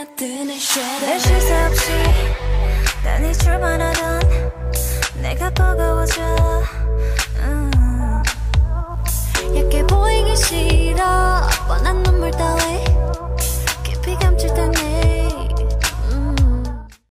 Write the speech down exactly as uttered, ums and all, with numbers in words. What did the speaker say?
뜨는 shadow 내 쉴 새 없이 난 이 출발하는